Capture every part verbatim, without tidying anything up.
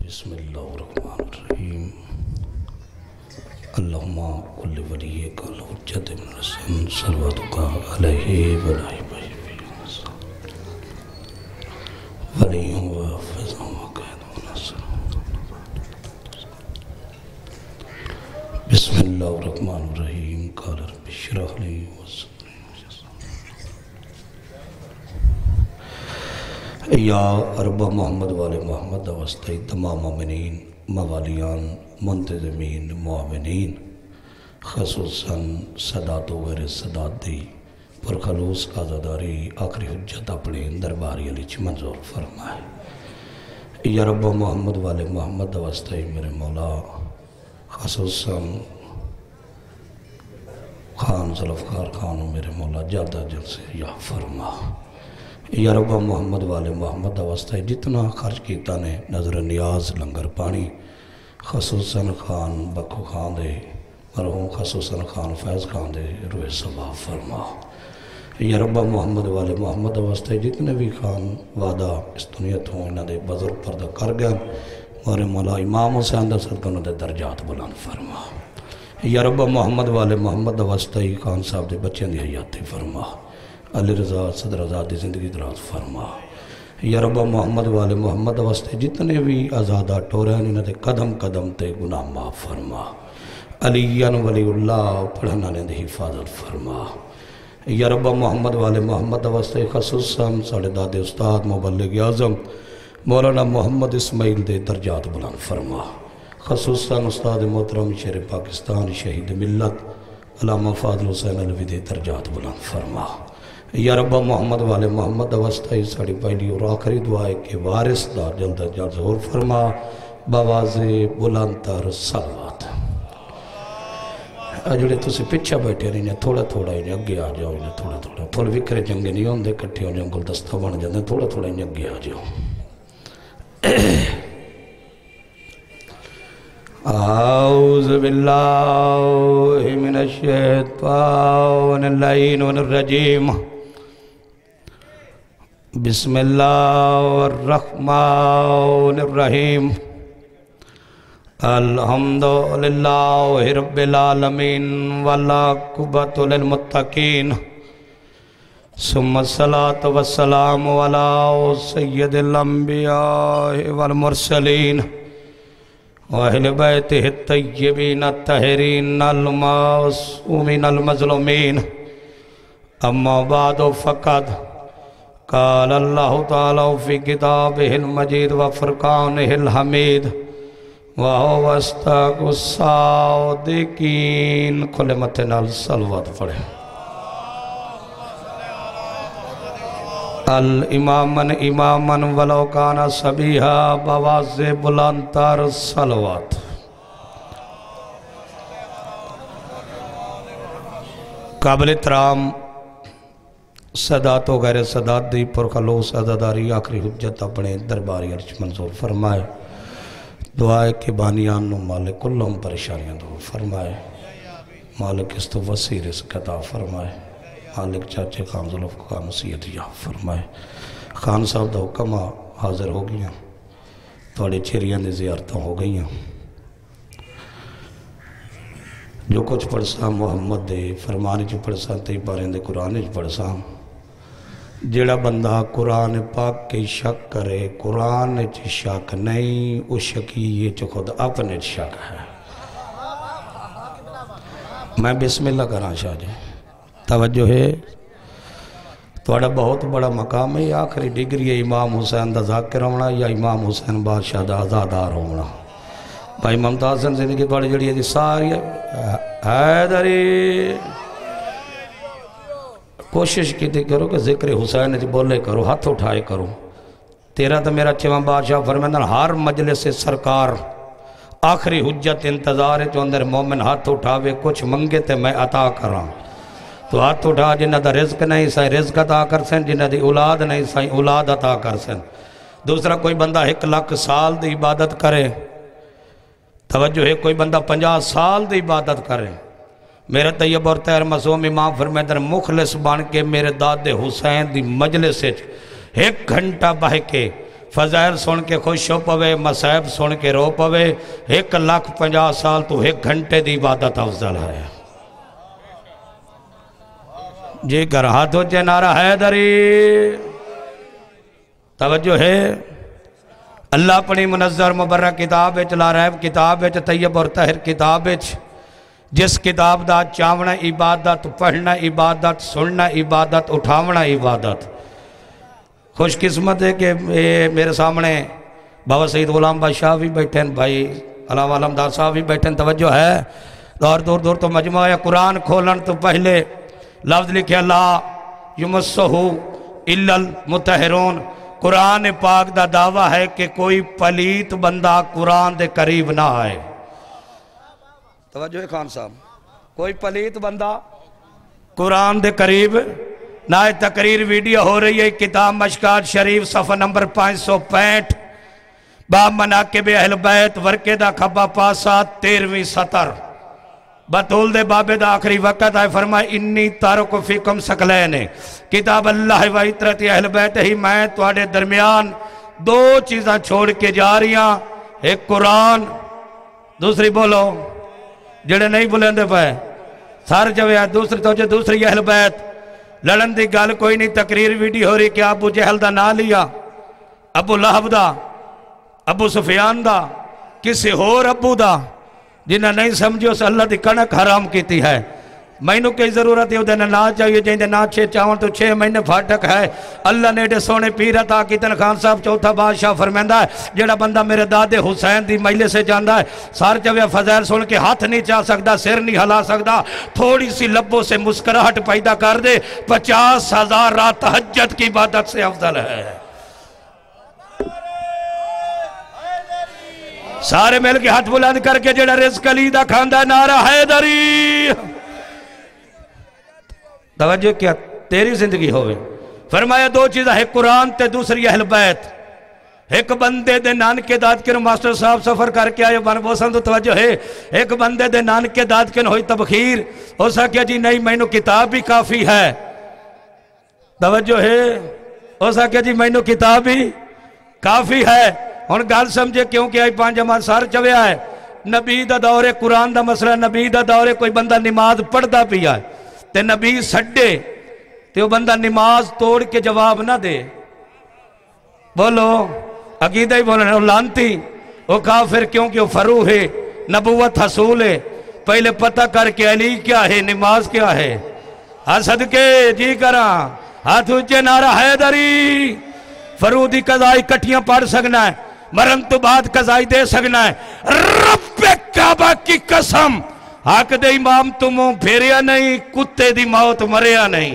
بسم اللہ الرحمن الرحیم اللہم کل ولیک الحجت ابن حسین صلواتک علیہ وآلہ ولیوں و حافظوں و قید و نصر. بسم اللہ الرحمن الرحیم قال رب اشرح لی یا اربع محمد والے محمد واسطے تمام مومنین موالیان منتظمین معاونین خصوصاً صدات و غیر صدات دی پرخلوص آزاداری آخری حجت اپنے درباری علی چھ منظور فرمائے. یا اربع محمد والے محمد واسطے میرے مولا خصوصاً خان ذوالفقار خان میرے مولا جادہ جل سے یا فرما. یا رب محمد والے محمد واسطہ جتنا خرچ کیتا نے نظر نیاز لنگر پانی خصوصاً خان بکو خان دے مرحوم خصوصاً خان فیض خان دے روح ثواب فرما. یا رب محمد والے محمد واسطہ جتنے بھی خان وعدہ اس دنیا تو انہوں نے بزرگ پردہ کر گیا مارے مولا امام حسین دا صدقہ انہوں نے درجات بلند فرما. یا رب محمد والے محمد واسطہ خان صاحب دے بچے دی حیاتی فرما. علی رضا صدر آزادی زندگی دراز فرما. یا رب محمد والے محمد واسطے جتنے بھی آزادہ ٹورے ہیں انہوں نے قدم قدم تے گناہ معاف فرما. علیان ولی اللہ پڑھنا نے دی حفاظت فرما. یا رب محمد والے محمد واسطے خصوصاً ساڑھے دادے استاد مبلغ اعظم مولانا محمد اسماعیل دے درجات بلند فرما. خصوصاً استاد محترم شیر پاکستان شہید ملت علامہ فاضل حسین علوی دے درجات بلند فرما. یا رب محمد والے محمد واسطہ ساڑھی پہلی اور آخری دعائے کے وارث دا جلد جلد ظہور فرما بواز بلند تر صلوات. اجڑے تُسے پچھا بیٹھے رہی ہیں تھوڑا تھوڑا انہیں اگے آ جاؤ انہیں تھوڑا تھوڑا تھوڑا وکرے جنگے نہیں ہوندے کٹھے ہوں جنگل دستہ بن جاندے تھوڑا تھوڑا انہیں اگے آ جاؤ. اعوذ باللہ من الشیطان اللعین الرجیم. بسم اللہ الرحمن الرحیم. الحمدللہ رب العالمین والعاقبۃ للمتقین ثم الصلاة والسلام علی سید الانبیاء والمرسلین وَأَهْلِ بَيْتِهِ الطَّيِّبِينَ الطَّاهِرِينَ الْمَعْصُومِينَ الْمَظْلُومِينَ. أَمَّا بَعْدُ فَقَدْ قَالَ اللَّهُ تَعَالَى فِي كِتَابِهِ الْمَجِيدِ وَفُرْقَانِهِ الْحَمِيدِ وَهُوَ أَصْدَقُ الصَّادِقِينَ. کلمتنا الصلوات پڑھیں. الامامن امامن ولو کانا صبیحا بواز بلندتر صلوات. قابل احترام صدات و غیر صدات دی پرخلوص عزاداری آخری حجت اپنے درباری عرش منظور فرمائے. دعائے کے بانیان نو مالک کلہم پریشانیاں دور فرمائے. مالک اس تو وسیع رزق عطا فرمائے. مالک چاچے خان ذوالفقار نصیحت یا فرمائے. خان صاحب دا حکمہ حاضر ہو گیا توڑے چیریاں دی زیارتوں ہو گئی ہیں. جو کچھ پڑھسا محمد دے فرمانے جو پڑھسا تی بارین دے قرآن جو پڑھسا جیڑا بندہ قرآن پاک کے شک کرے قرآن چی شک نہیں اس شکی یہ چو خود اپنے شک ہے. میں بسم اللہ کران شاہ جی توجہ ہے توڑا بہت بڑا مقام ہے. آخری ڈگری ہے امام حسین دا ذاکر ہونا یا امام حسین بادشاہ دا آزادار ہونا. بھائی ممتاز حسین زندگی توڑی جڑی ہے جی ساری حیدری کوشش کی تھی کرو کہ ذکر حسین جی بولے کرو ہاتھ اٹھائے کرو. تیرا تو میرا چھوان بادشاہ فرمیندن ہر مجلس سرکار آخری حجت انتظار ہے جو اندر مومن ہاتھ اٹھاوے کچھ منگے تے میں عطا کراں. تو ہاتھ اٹھا جنہ دا رزق نہیں سائیں رزق عطا کر سیں جنہ دی اولاد نہیں سائیں اولاد عطا کر سیں. دوسرا کوئی بندہ ایک لاکھ سال دی عبادت کرے توجہ ہے کوئی بندہ پنجا سال دی عبادت کرے. میرے طیب اور تیر معصوم امام فرمیندن مخلص بان کے میرے داد حسین دی مجلس ایک گھنٹہ بہ کے فضائل سن کے خوش ہو پوے مسائب سن کے رو پوے ایک لاکھ پنجا سال تو ایک گھنٹے دی عبادت افضل ہے جی گر ہاتھوں چے نعرہ حیدری توجہ ہے اللہ اپنی منظر مبرک کتاب وچ لا ریب کتاب وچ طیب اور طاہر کتاب وچ جس کتاب دا چاونا عبادت پڑھنا عبادت سننا عبادت اٹھاونا عبادت خوش قسمت ہے کہ میرے سامنے بابا سید غلام بادشاہ بھی بیٹھیں بھائی علامہ علمدار صاحب بھی بیٹھیں توجہ ہے دور دور دور تو مجموعہ قرآن کھولن تو پہلے لفظ لکھے لا یمسہو الا المطہرون قرآن پاک دا دعویٰ ہے کہ کوئی پلیت بندہ قرآن دے قریب نہ آئے توجہ ہے خان صاحب کوئی پلیت بندہ قرآن دے قریب نہ تقریر ویڈیو ہو رہی ہے کتاب مشکات شریف صفحہ نمبر پانچ سو پینٹ باب مناقب اہل بیت ورکے دا کھبا پاسا تیرویں سطر بطول دے باب دا آخری وقت آئے فرمائے انی تارکو فیکم سکلینے کتاب اللہ و عطرت اہل بیت ہی میں تواڈے درمیان دو چیزاں چھوڑ کے جا رہی ہیں ایک قرآن دوسری بولو جڑے نہیں بولیں پائے سار جوے دوسری توجہ دوسری اہل بیت لڑن دی گال کوئی نہیں تقریر ویڈیو ہو رہی کہ ابو جہل دا نہ لیا ابو لہب دا ابو سفیان دا کسی ہور ابو دا جنہ نہیں سمجھو سے اللہ دی کنک حرام کیتی ہے میں نو کئی ضرورت ہے ادھے نہ چاہیے جہاں دے نہ چھے چاہوں تو چھے مہینے پھاٹک ہے اللہ نے دے سونے پیرتا کیتن خان صاحب چوتھا بادشاہ فرمیندہ ہے جڑا بندہ میرے دادے حسین دی مہلے سے جاندہ ہے سار جوے فضائل سن کے ہاتھ نہیں چاہ سکتا سر نہیں ہلا سکتا تھوڑی سی لبوں سے مسکراہٹ پیدا کر دے پچاس ہزار رات تہجد کی عبادت سے افضل ہے سارے مل کے ہاتھ بلند کر کے جڑا رزق علیدہ کھاندہ نعرہ حیدری توجہ کیا تیری زندگی ہوئے فرمایا دو چیزیں ایک قرآن تے دوسری اہل بیت ایک بندے دے نان کے داد کے ماسٹر صاحب سفر کر کے آئے بن بوسن تو توجہ ہے ایک بندے دے نان کے داد کے ہوئی تبخیر ہو سکیا جی نہیں میں نو کتاب بھی کافی ہے توجہ ہے ہو سکیا جی میں نو کتاب بھی کافی ہے اور گال سمجھے کیونکہ آئی پانچ جماعت سار چوے آئے نبی دا دور قرآن دا مسئلہ نبی دا دور کوئی بندہ نماز پڑھتا پی آئے تے نبی سڈے تے وہ بندہ نماز توڑ کے جواب نہ دے بولو عقیدہ ہی بولنے وہ لانتی وہ کافر کیونکہ وہ فروح ہے نبوت حصول ہے پہلے پتہ کر کے علی کیا ہے نماز کیا ہے حسد کے جی کرا ہاتھ اچھے نعرہ حیدری فروح دی قضائی کٹھیاں پڑھ سکنا ہے مرن تو بعد قضائی دے سکنا ہے رب کعبہ کی قسم حق دے امام تمہوں پھیریا نہیں کتے دی موت مریا نہیں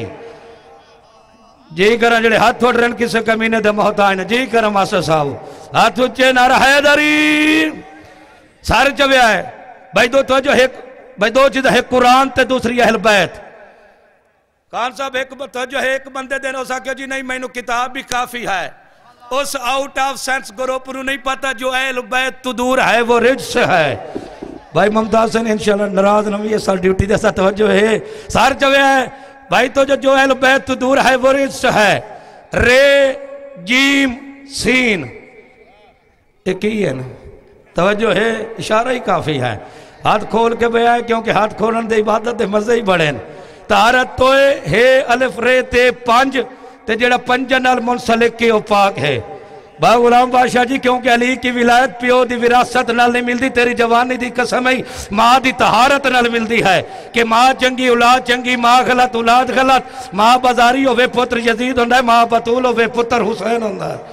جی کرن جڑے ہاتھ تھوڑ رہن کسے کمینے دے موت آئینے جی کرن ماسٹر صاحب ہاتھ اچھے نعرہ حیدری سارے چوے آئے بھائی دو توجہ ایک بھائی دو چیز ہے قرآن تے دوسری اہل بیت خان صاحب ایک توجہ ہے ایک بندے دین ہو سکے جی نہیں میں نو کتاب بھی کافی ہے اس آؤٹ آف سینس گروپ نو نہیں پتا جو اہل بیت تو دور ہے وہ رجس ہے بھائی ممتاز سے انشاءاللہ نراز نمی یہ سال ڈیوٹی دیسا توجہ ہے سار چوے ہے بھائی تو جو جو اہل بیت تو دور ہے وہ رجس ہے رے جیم سین ایک ہی ہے نا توجہ ہے اشارہ ہی کافی ہے ہاتھ کھول کے بے آئے کیونکہ ہاتھ کھولن دے عبادت دے مزے ہی بڑھیں تہارت توئے ہے الف رے تے پانچ تے جڑا پنجنال منسلک کے اوپاک ہے با غلام بادشاہ جی کیونکہ علی کی ولایت پیو دی وراثت نال نہیں ملدی تیری جوانی دی قسم ہی ماں دی طہارت نال ملدی ہے کہ ماں چنگی اولاد چنگی ماں غلط اولاد غلط ماں بازاری ہوئے پتر یزید ہوندہ ہے ماں بطول ہوئے پتر حسین ہوندہ ہے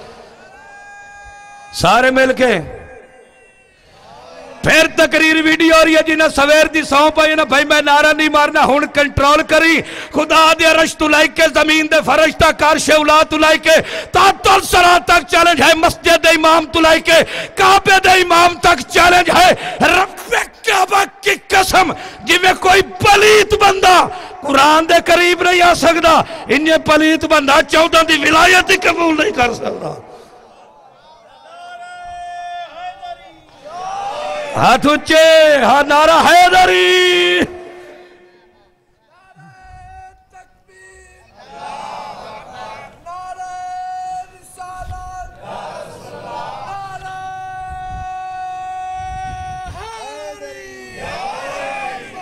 سارے مل کے پھر تقریر ویڈیو اور یہ جنہ سویر دی ساؤں پائی نا بھائی میں نعرہ نہیں مارنا ہون کنٹرول کری خدا دے رشت تلائی کے زمین دے فرشتہ کارش اولاد تلائی کے تاتل سرا تک چیلنج ہے مسجد امام تلائی کے کعبے دے امام تک چیلنج ہے رب کعبہ کی قسم جی میں کوئی پلیت بندہ قرآن دے قریب نہیں آ سکتا انہیں پلیت بندہ چودہ دی ولایت ہی قبول نہیں کر سکتا ہاتھ اچھے ہاں نعرہ حیدری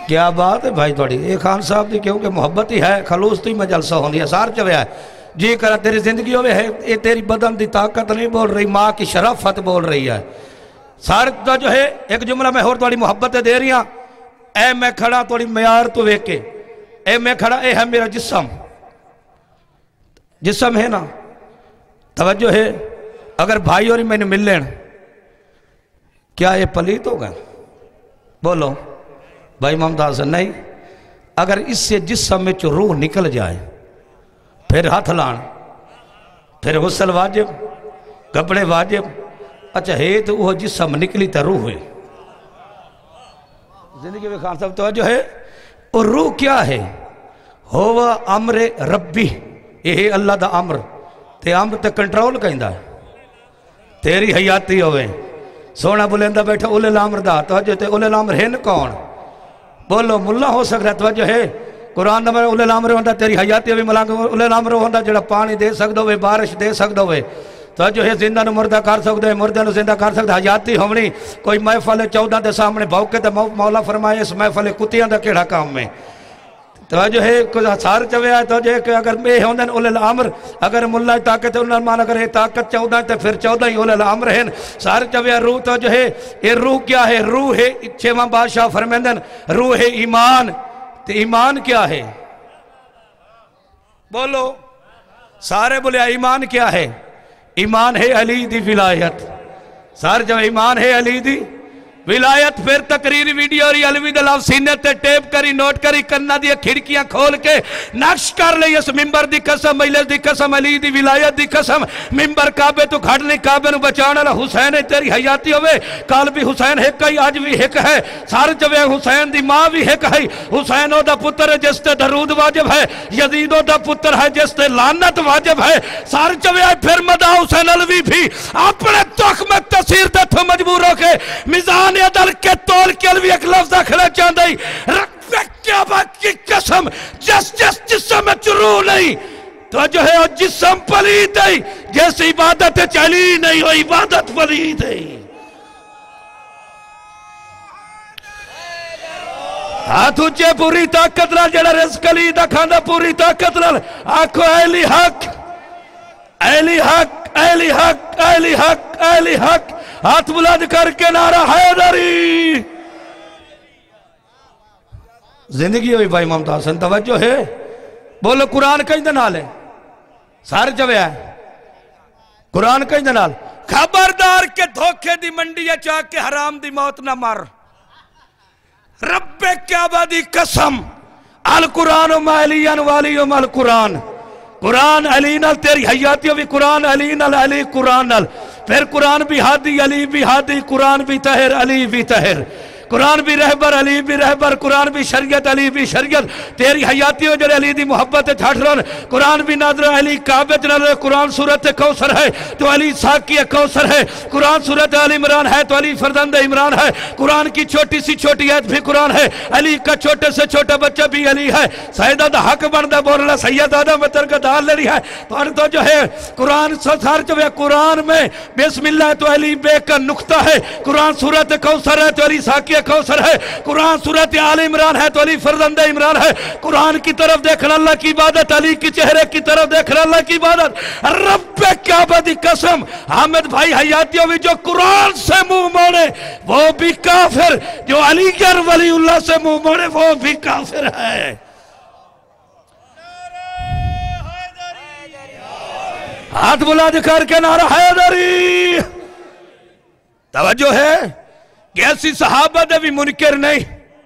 کیا بات ہے بھائی توڑی اے خان صاحب دی کیونکہ محبت ہی ہے خلوص تو ہی میں جلسہ ہوندی ہے سار چویا ہے جی کرا تیری زندگی ہوئے ہے اے تیری بدن دی طاقت نہیں بول رہی ماں کی شرافت بول رہی ہے سار جو ہے ایک جملہ میں اور توڑی محبت دے رہی ہاں اے میں کھڑا توڑی معیار تو ویکے اے میں کھڑا اے ہے میرا جسم جسم ہے نا توجہ ہے اگر بھائی اور میں نے مل لین کیا یہ پلیت ہو گئے بولو بھائی محمد حسن نہیں اگر اس سے جسم میں جو روح نکل جائے پھر ہاتھ لان پھر غسل واجب کپڑے واجب اچھا ہے تو وہ جسم نکلی تا روح ہے زندگی میں خان صاحب توجہ ہے اور روح کیا ہے ہوا امر ربی یہ ہے اللہ دا امر تے امر تے کنٹرول کہندہ ہے تیری حیاتی ہوئے سونا بلندہ بیٹھا اولے الامر دا توجہ تے اولے الامر ہے نا کون بولو ملا ہو سکتا ہے توجہ ہے قرآن دا میں اولے الامر ہوندہ تیری حیاتی ہوئے ملانگ اولے الامر ہوندہ جڑا پانی دے سکتا ہوئے بارش دے سکتا ہوئے توجہ ہے زندہ نو مردہ کر سکتا ہے مردہ نو زندہ کر سکتا ہے حیاتی ہونی کوئی محفل چودہ دے سامنے بھوکے تے مولا فرمائے اس محفل کتیاں دا کیڑا کام میں توجہ ہے کچھ سار چوے آئے توجہ ہے کہ اگر میں ہوندن اولے الامر اگر ملہ طاقت ہے انہوں مان اگر یہ طاقت چودہ ہے تو پھر چودہ ہی اولے الامر ہیں سار چوے روح توجہ ہے یہ روح کیا ہے روح ہے چھواں بادشاہ فرمیندن روح ہے ایمان تو ایمان کیا ہے بولو سارے بولے ایمان کیا ہے ایمان ہے علی دی ولایت سار جو ایمان ہے علی دی ولایت پھر تقریری ویڈیو اور علوی دلاؤ سینے تے ٹیپ کری نوٹ کری کرنا دیا کھڑکیاں کھول کے نقش کر لئی اس ممبر دی قسم مجلس دی قسم علی دی ولایت دی قسم ممبر کعبے تو گھڑ نہیں کعبے نو بچانا لہ حسین تیری حیاتی ہوئے کال بھی حسین ہک ہے آج بھی ہک ہے سار جوے حسین دی ماں بھی ہک ہے حسین دا پتر ہے جس تے درود واجب ہے یزید دا پتر ہے جس تے لعنت واجب ہے سار جوے پھر مدہ حسین علوی بھی اپنے دکھ میں تصیر تے تھو مجبور ہو کے مزان عدل کے تول کے لئے ایک لفظہ کھڑا چاہتا ہی رکھ کیا بات کی قسم جس جس جسم میں چرو نہیں تو جو ہے جسم پلید ہے جیسے عبادت چلی نہیں ہو عبادت پلید ہے ہاتھ اچھے پوری طاقت رہا جڑا رزق لی دا کھانا پوری طاقت رہا آنکھو اہلی حق اہلی حق اہلی حق اہلی حق اہلی حق ہاتھ بلند کر کے نعرہ حیدری زندگی ہوئی بھائی محمد حسن توجہ ہے بولو قرآن کہیں دنال ہے سارے جوے ہے قرآن کہیں دنال خبردار کے دھوکے دی منڈی چاہ کے حرام دی موت نہ مر رب کعبہ دی قسم القرآن و مالیان والی و مال قرآن قرآن علی نال تیری حیاتیوں بھی قرآن علی نال علی قرآن نال پھر قرآن بھی ہادی علی بھی ہادی قرآن بھی طاہر علی بھی طاہر قرآن بھی رہبر علی بھی رہبر قرآن بھی شریعت علی بھی شریعت تیری حیاتیوں جو علی دی محبت چھاٹ رہن قرآن بھی نادر علی کعبت نظر قرآن صورت کوثر ہے تو علی ساکی کوثر ہے قرآن صورت علی عمران ہے تو علی فرزند عمران ہے قرآن کی چھوٹی سی چھوٹی آیت بھی قرآن ہے علی کا چھوٹے سے چھوٹا بچہ بھی علی ہے سیدہ دا حق بندہ بول رہا سید آدم مطر کا دار لڑی ہے تو جو ہے قرآن سار جو ہے قرآن میں بسم اللہ تو علی بے کا نقطہ ہے قرآن صورت کوثر ہے تو علی ساکی کوثر ہے قرآن سورت آل عمران ہے تو علی فرزند عمران ہے قرآن کی طرف دیکھنا اللہ کی عبادت علی کی چہرے کی طرف دیکھنا اللہ کی عبادت رب کعبہ دی قسم حامد بھائی حیاتیوں بھی جو قرآن سے منہ موڑے وہ بھی کافر جو علی گر ولی اللہ سے منہ موڑے وہ بھی کافر ہے ہاتھ بلند کر کے نعرہ حیدری توجہ ہے کہ ایسی صحابہ دے بھی منکر نہیں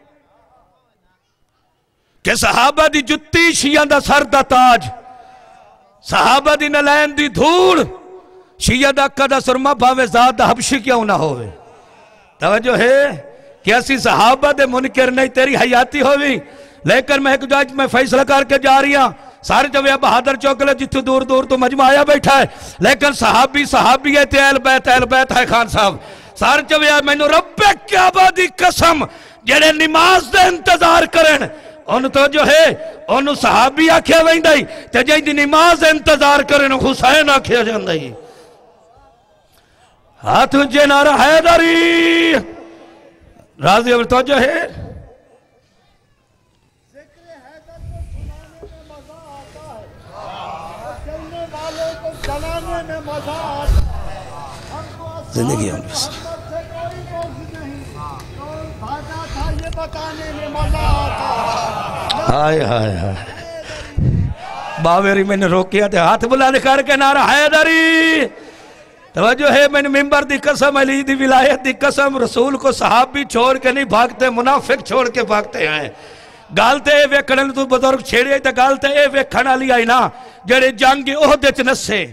کہ صحابہ دی جتی شیعہ دا سر دا تاج صحابہ دی نلین دی دھوڑ شیعہ دا قدہ سرما بھاوے ذات دا حبشی کیوں نہ ہوئے توجہ ہے کہ ایسی صحابہ دے منکر نہیں تیری حیاتی ہوئی لیکن میں ایک جاج میں فیصلہ کر کے جا رہی ہوں سارے جو ہے بہادر چوکلے جتو دور دور تو مجمع آیا بیٹھا ہے لیکن صحابی صحابی ہے تے اہل بیت اہل بیت ہے خان صاحب سار چوے آئے میں نو رب کعبہ دی قسم جڑے نماز دے انتظار کرن ان تو جو ہے انو صحابی آکھیا ویندائی تے جائیں دی نماز انتظار کرن حسین آکھیا جاندائی ہاتھ انجے نعرہ حیدری راضی عمر تو جو ہے زندگی ہم بس ہائے ہائے ہائے باوری میں نے روکیا تھے ہاتھ بلند کر کے نعرہ حیدری توجہ ہے میں نے ممبر دی قسم علی دی ولایت دی قسم رسول کو صحابی چھوڑ کے نہیں بھاگتے منافق چھوڑ کے بھاگتے ہیں گالتے اے ویکھن تو بزرگ چھیڑے تے گالتے اے ویکھن علی آئی نا جڑے جنگ عہدے چ نسے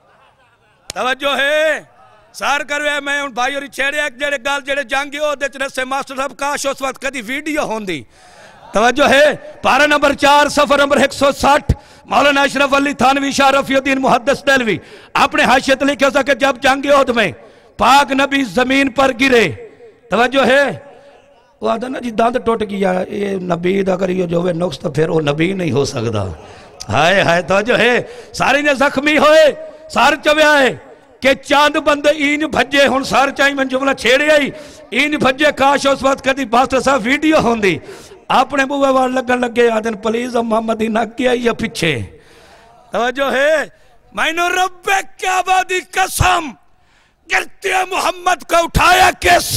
توجہ ہے سار کروے میں ان بھائی اور چھیڑے ایک جڑے گال جڑے جنگ عہدے چ نسے ماسٹر صاحب کاش اس وقت کدی ویڈیو ہوندی توجہ ہے پارہ نمبر چار صفحہ نمبر ایک سو ساٹھ مولانا اشرف علی تھانوی شاہ رفیع الدین محدث دہلوی اپنے حاشیت لکھے سا کہ جب جنگ عہد میں پاک نبی زمین پر گرے توجہ ہے وہ آدھا نا جی داند ٹوٹ گیا یہ نبی دا کریو جو وہ نقص تو پھر وہ نبی نہیں ہو سکتا ہائے ہائے توجہ ہے ساری نے زخمی ہوئے سار چوے آئے کہ چاند بند این بھجے ہون سار چاہی میں جملہ چھیڑے آئی این بھجے کاش اس وقت کدی باسٹر صاحب ویڈیو ہوندی اپنے بوے وار لگن لگے آدھن پلیز محمدی نہ کیا یا پچھے توجہ ہے میں نے رب کعبہ دی قسم گرتے محمد کو اٹھایا کس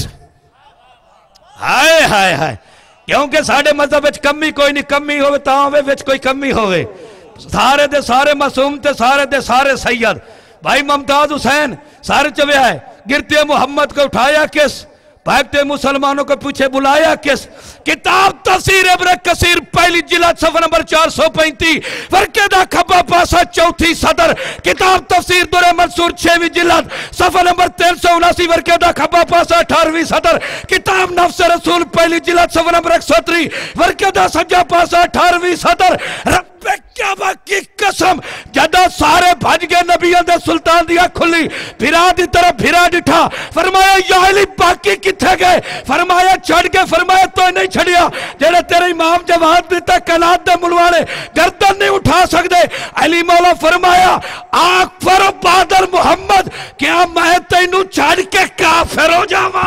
ہائے ہائے ہائے کیونکہ ساڑھے مذہب وچ کمی کوئی نہیں کمی ہوئے تاہوے وچ کوئی کمی ہوئے سارے دے سارے معصوم تے سارے دے سارے سید بھائی ممتاز حسین سارے چوے آئے گرتے محمد کو اٹھایا کس بھاگتے مسلمانوں کو پوچھے بلایا کس کتاب تفسیر ابن کثیر پہلی جلد صفحہ نمبر چار سو پینتی ورکے دا کھبا پاسا چوتھی صدر کتاب تفسیر دور منصور چھویں جلد صفحہ نمبر تین سو اناسی ورکے دا کھبا پاسا اٹھارویں صدر کتاب نفس رسول پہلی جلد صفحہ نمبر ایک سو تری ورکے دا سجا پاسا اٹھارویں صدر رب کعبہ کی قسم جدہ سارے بھج گئے نبیان دے سلطان دیا کھلی پھرا دی طرف پھرا ڈٹھا فرمایا یا علی باقی کتھے گئے فرمایا چھڑ گئے فرمایا تو نہیں چھڑیا جیڑے تیرے امام جواد بھی تک کلات دے ملوانے گردن نہیں اٹھا سکتے علی مولا فرمایا آنکھ فرو بادر محمد کیا میں تینوں چھڑ کے کافر ہو جاواں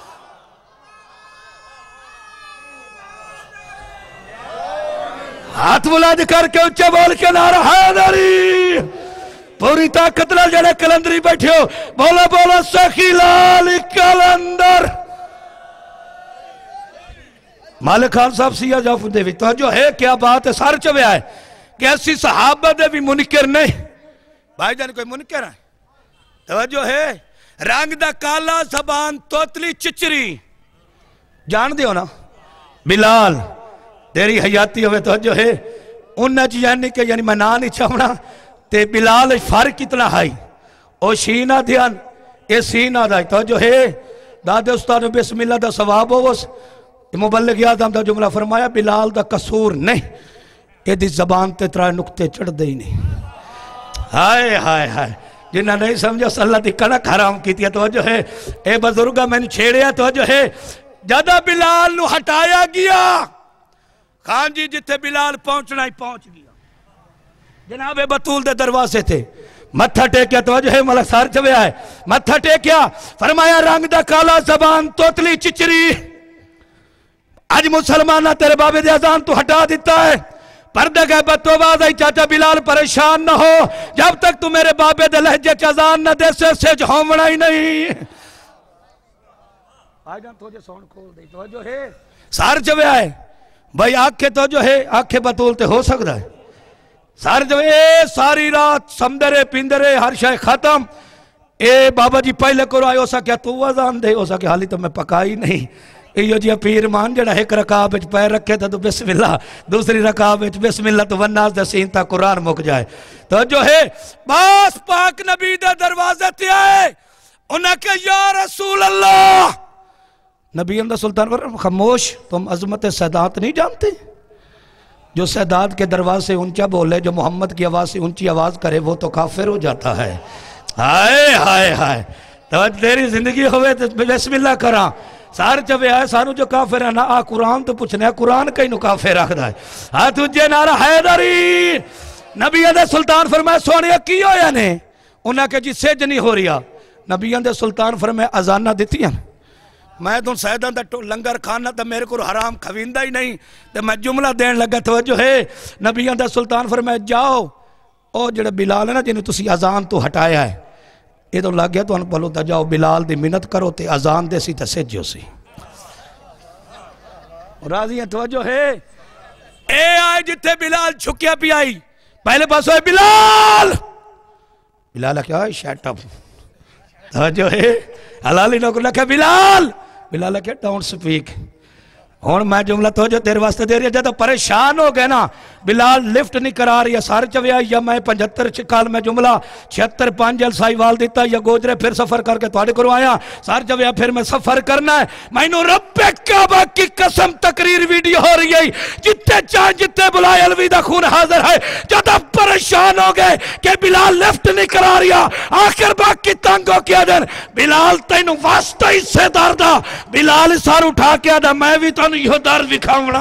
ہاتھ بلند کر کے اچھے بول کے نعرہ حیدری پوری طاقت لال جڑے کلندری بیٹھے ہو بولا بولا سخی لال کلندر مالک خان صاحب سیاہ جعفر دیوی تو جو ہے کیا بات ہے سار چوے آئے کہ ایسی صحابہ دے بھی منکر نہیں بھائی جان کوئی منکر ہے توجہ ہے رنگ دا کالا زبان توتلی چچری جان دیو نا بلال تیری حیاتی ہوئے تو جو ہے انہا جی یعنی کہ یعنی میں نانی چاہونا تے بلال فرق اتنا ہائی او شینہ دیان اے سینہ دائی تو جو ہے دادے استاد بسم اللہ دا ثواب ہو اس مبلغ یاد ہم دا جملہ فرمایا بلال دا قصور نہیں اے دی زبان تے ترائے نکتے چڑھ دے ہی نہیں ہائے ہائے ہائے جنہاں نہیں سمجھا صلی اللہ دی کنک حرام کی تھی تو جو ہے اے بزرگا میں نے چھیڑیا تو جو ہے جدہ بلال نو ہٹایا گیا خان جی جتے بلال پہنچنا ہی پہنچ گیا جناب بطول دے دروازے تھے متھا ٹیکیا توجہ ہے ملک سار چوے آئے متھا ٹیکیا فرمایا رنگ دا کالا زبان توتلی چچری آج مسلمانہ تیرے بابے دے ازان تو ہٹا دیتا ہے پردے گئے بطو باز آئی چاچا بلال پریشان نہ ہو جب تک تو میرے بابے دے لہجے چازان نہ دے سے سے جھومنا ہی نہیں آج جان تو جے سون کھول دے توجہ ہے سار چوے آئے بھائی آنکھیں تو جو ہے آنکھیں بطولتے ہو سکتا ہے سارے جو اے ساری رات سمدرے پیندرے ہر شای ختم اے بابا جی پہلے کو رائے ہو سکیا تو آزان دے ہو سکیا حالی تو میں پکائی نہیں ایو جی پیر مان جڑا ایک رکاب اچھ پیر رکھے تھا تو بسم اللہ دوسری رکاب اچھ بسم اللہ تو ونناز دے سین تا قرآن مک جائے تو جو ہے باس پاک نبی دے دروازے تے آئے انہاں کہ یا رسول اللہ نبی اندہ سلطان ورم خموش تم عظمت سیدات نہیں جانتے جو سیدات کے دروازے سے اونچا بولے جو محمد کی آواز سے اونچی آواز کرے وہ تو کافر ہو جاتا ہے ہائے ہائے ہائے تو تیری زندگی ہوئے تو بسم اللہ کرا سار چوے آئے سانو جو کافر ہے نا آ قرآن تو پوچھنے ہے قرآن کئی نو کافر رکھ دا ہے ہاں تجھے نعرہ حیدری نبی اندہ سلطان فرمائے سونے کی ہو یا نے انہاں کے جی سیج نہیں ہو رہا نبی اندہ سلطان فرمائے ازانہ دیتی ہیں میں تو سیدان دا لنگر کھانا تا میرے کو حرام کھویندہ ہی نہیں تو میں جملہ دین لگا توجہ ہے نبیان دا سلطان فرمائے جاؤ او جڑا بلال ہے نا جنہیں تسی ازان تو ہٹایا ہے یہ تو لگ گیا تو انہوں پہلو تا جاؤ بلال دی منت کرو تے اذان دے سی تے سجو سی راضی ہیں توجہ ہے اے آئے جتے بلال چھکیا پی آئی پہلے پاس ہوئے بلال بلال کیا ہے شیٹ اپ توجہ ہے حلالی نوکر لکھا بلال بلال کیا ڈاؤن سپیک اور میں جملہ تو جو تیرے واسطے دے رہی ہے جب پریشان ہو گئے نا بلال لفٹ نہیں کرا رہی ہے سارے چویا یا میں پنجتر چکال میں جملہ چھتر پانچ جل سائی وال دیتا یا گوجرے پھر سفر کر کے توڑے کرو آیا سارے چویا پھر میں سفر کرنا ہے میں نو رب کعبہ کی قسم تقریر ویڈیو ہو رہی ہے جتے چاہ جتے بلائے الویدہ خون حاضر ہے جب پریشان ہو گئے کہ بلال لفٹ نہیں کرا رہی ہے آخر باقی تنگو کیا دن بلال تینو واسطہ ہی سے داردہ بلال سار اٹھا کیا دا میں بھی تو یہ درد دکھاؤنا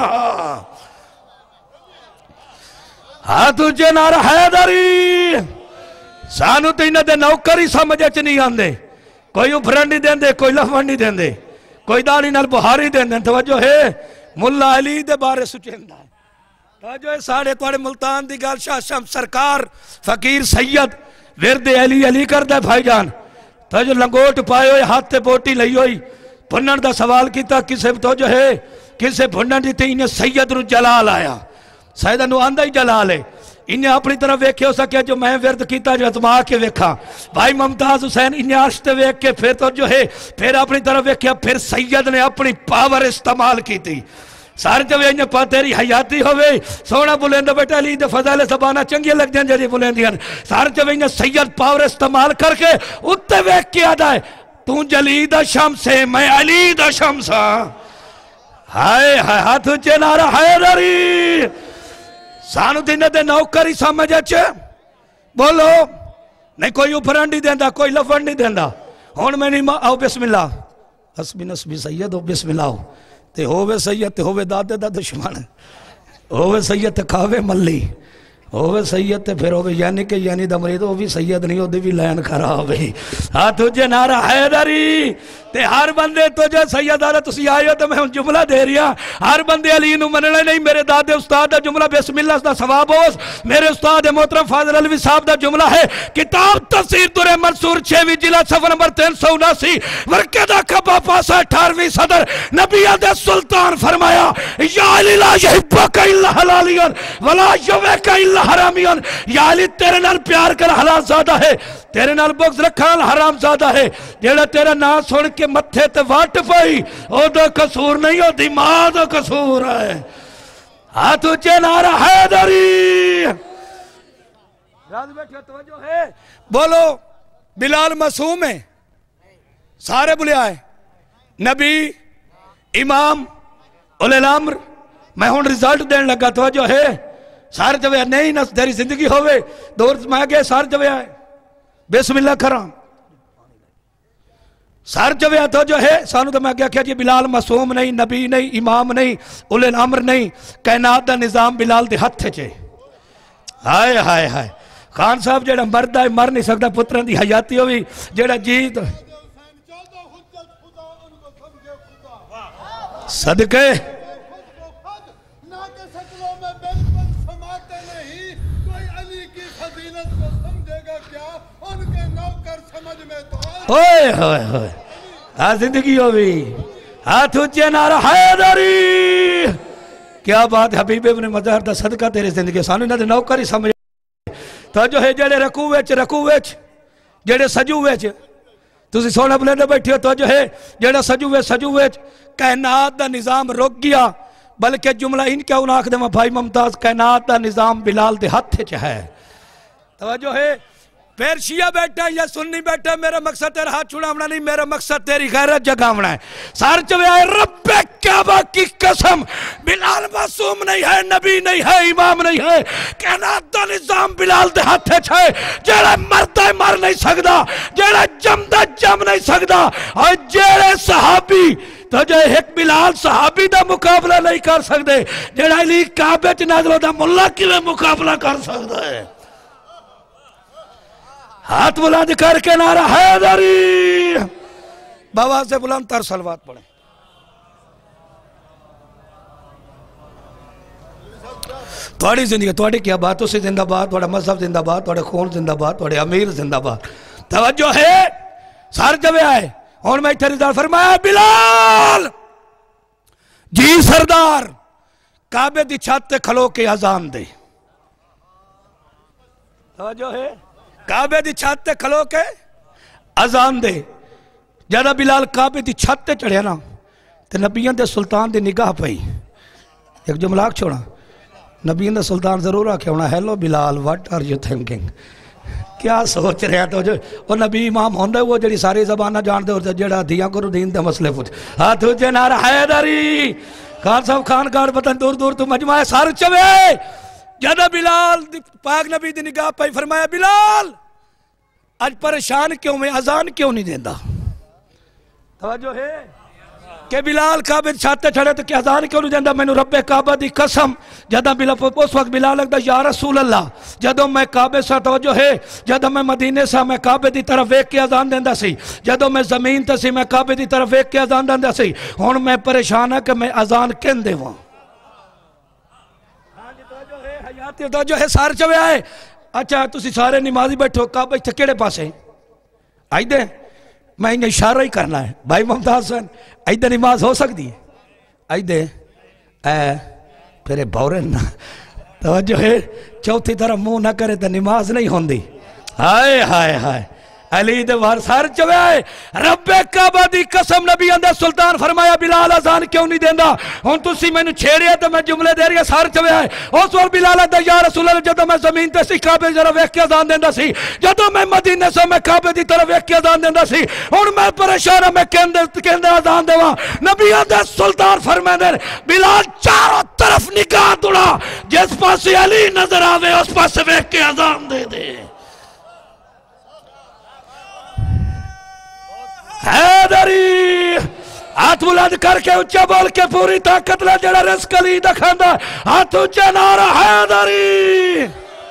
ہاں تجھے نارا حیدری سانو تینہ دے نوکری سمجھے چھ نہیں آندے کوئی افرن نہیں دیں دے کوئی لفن نہیں دیں دے کوئی داری نال بہاری دیں دے توجہ ہے ملا علی دے بارے سچیندہ ہے توجہ ہے ساڑھے توڑے ملتان دی گال شاہ شم سرکار فقیر سید ورد علی علی کر دے بھائی جان توجہ لنگوٹ پائے ہوئے ہاتھ تے بوٹی لئی ہوئی پنن دا سوال کیتا کسے توجہ ہے کسے پنن دیتے انہیں سید رو جلال آیا سیدہ نو آندہ ہی جلال ہے انہیں اپنی طرف ویکھے ہو سکیا جو میں ورد کیتا جو تم آکے ویکھا بھائی ممتاز حسین انہیں آشتے ویکھ کے پھر تو جو ہے پھر اپنی طرف ویکھیا پھر سید نے اپنی پاور استعمال کی تھی سارے جو انہیں پا تیری حیاتی ہوئے سونا بلند بیٹا لی دے فضائل زبانہ چنگی لگ دیں جری بلندیاں سارے جو انہیں سید پاور استعمال کر کے اتے ویکھ کے آدھا ہے تو جلی دا شمس ہے میں علی دا شمس ہاں ہائے ہائے ہاتھ اچھے نارا حیدری سانو دن دے نوکری سمجھے چھے بولو نہیں کوئی اوپران نہیں دیندہ کوئی لفظ نہیں دیندہ ہون میں نہیں آؤ بسم اللہ حسبی نسبی سید ہو بسم اللہ ہو تے ہووے سید تے ہووے دادے دا دشمن ہووے سید تے کھاوے ملی ہووے سید تے پھر ہووے یعنی کہ یعنی دا مرید ہو بھی سید نہیں ہو دی بھی لین خراب ہے ہاں تجھے نارا حیدری تے ہر بندے تجھے سید آرہ تسی آئے ہو تو میں ان جملہ دے رہا ہر بندے علی نو مننے نہیں میرے دادے استاد دا جملہ بسم اللہ دا ثواب ہوس میرے استاد محترم فاضل علوی صاحب دا جملہ ہے کتاب تفسیر در منصور چھویں جلد صفحہ نمبر تین سو اناسی ورکہ دا کھپا پاسا اٹھارویں صدر نبی عدد سلطان فرمایا یا علی لا یحبک اللہ حلالیان ولا یویک اللہ حرامیان یا علی تیرے نال پیار کر حلال زیادہ ہے تیرے نال بغض رکھان حرام زیادہ ہے جیڑا تیرا نام سن کے متھے تے واٹ پائی او دا قصور نہیں ہو دی ماں دا قصور ہے ہاتھ اچھے نارا حیدری راز بیٹھے توجہ ہے بولو بلال معصوم ہے سارے بلے آئے نبی امام اولی الامر میں ہون ریزلٹ دین لگا توجہ ہے سارے جوے نہیں نس دیری زندگی ہوئے دور میں گئے سارے جوے آئے بسم اللہ کرام سارے جوے تو جو ہے سانو تو میں گیا کیا جی بلال معصوم نہیں نبی نہیں امام نہیں اولی الامر نہیں کائنات دا نظام بلال دے ہتھ چھے ہائے ہائے ہائے خان صاحب جیڑا مرد ہے مر نہیں سکتا پتران دی حیاتی ہوئی جیڑا جیت صدقے ہوئے ہوئے ہوئے ہاں زندگی ہوئی ہاتھ اچھے نارا حیدری کیا بات حبیب ابن مظہر دا صدقہ تیرے زندگی سانو انہاں دے نوکری سمجھے تو جو ہے جڑے رکوع ویچ رکوع ویچ جڑے سجو ویچ تسی سونا بلندے بیٹھے ہو تو جو ہے جڑا سجو ویچ سجو ویچ کائنات دا نظام رک گیا بلکہ جملہ ان کیا انہاں آکھ دے میں بھائی ممتاز کائنات دا نظام بلال دے ہتھ چ ہے توجہ ہے پھر شیعہ بیٹھا یا سنی بیٹھا میرا مقصد تیرا ہاتھ چھڑاونا نہیں میرا مقصد تیری غیرت جگاونا ہے سار چوے آئے رب کعبہ کی قسم بلال معصوم نہیں ہے نبی نہیں ہے امام نہیں ہے کائنات دا نظام بلال دے ہاتھ چھے جیڑا مردہ مر نہیں سکدا جیڑا جمدہ جم نہیں سکدا اور جیڑے صحابی تو جو ایک بلال صحابی دا مقابلہ نہیں کر سکتے جیڑا علی کعبہ چ نازل دا ملا کی مقابلہ کر سکتا ہے ہاتھ بلند کر کے نعرہ حیدری بابا سے بلند تر صلوات پڑھیں توڑی زندگی توڑی کیا بات اسی زندہ بات توڑا مذہب زندہ بات توڑے خون زندہ بات توڑے امیر زندہ بات توجہ ہے سار جوے آئے اور میں اتھے رضا فرمایا بلال جی سردار کعبے دی چھت تے کھلو کے اذان دے توجہ ہے کعبے دی چھت تے کھلو کے اذان دے جدہ بلال کعبے دی چھت تے چڑھے نا تے نبیان دے سلطان دی نگاہ پئی ایک جو ملاک چھوڑا نبیان دے سلطان ضرور آکے ہونا hello Bilal what are you thinking کیا سوچ رہے ہیں تو جو وہ نبی امام ہوندے وہ جڑی ساری زبانہ جان دے اور جڑا دیا کرو دین دے مسئلے پوچھ ہاتھ تجھے نعرہ حیدری خان صاحب خان کار بطن دور دور تو مجمع سار چوے جدہ بلال پاک نبی دی نگاہ پہ فرمایا بلال آج پریشان کیوں میں اذان کیوں نہیں دیندہ توجہ ہے کہ بلال کعبے چھاتے چھڑے تو کہ اذان کیوں نہیں دیندہ میں نے رب کعبہ دی قسم جدہ بلال اس وقت بلال لگتا یا رسول اللہ جدہ میں کعبے سا توجہ ہے جدہ میں مدینے سا میں کعبے دی طرف ایک کے اذان دیندہ سی جدہ میں زمین تا سی میں کعبے دی طرف ایک کے اذان دیندہ سی ہون میں پریشان ہے کہ میں اذان کن دے وہاں حیاتی توجہ ہے سار چوے آئے اچھا تسی سارے نمازی بیٹھو کعبہ چھکیڑے پاسے آئی دے میں انہیں اشارہ ہی کرنا ہے بھائی محمد حسن آئی دے نماز ہو سکتی ہے آئی دے اے پھرے بورن توجہ ہے چوتھی طرح منہ نہ کرے تو نماز نہیں ہوندی ہائے ہائے ہائے علی دے وار سار چوے آئے رب کعبہ دی قسم نبی اندر سلطان فرمایا بلال اذان کیوں نہیں دیندہ ہون تسی میں نے چھیڑیا تو میں جملے دے رہی ہے سار چوے آئے اس وقت بلال اندر یا رسول اللہ جدو میں زمین تے سی کعبے دی طرف ایک کے اذان دیندہ سی جدو میں مدینے سے میں کعبے دی طرف ایک کے اذان دیندہ سی ہون میں پریشانہ میں کہندے اذان دیوا نبی اندر سلطان فرمائے دے بلال چاروں طرف نگاہ دوڑا جس پاس علی نظر آوے اس پاس ایک کے اذان دے دے حیدری ہاتھ بلند کر کے اچھا بول کے پوری طاقت لے جڑا رزق علی دکھاندہ ہاتھ اچھا نعرہ حیدری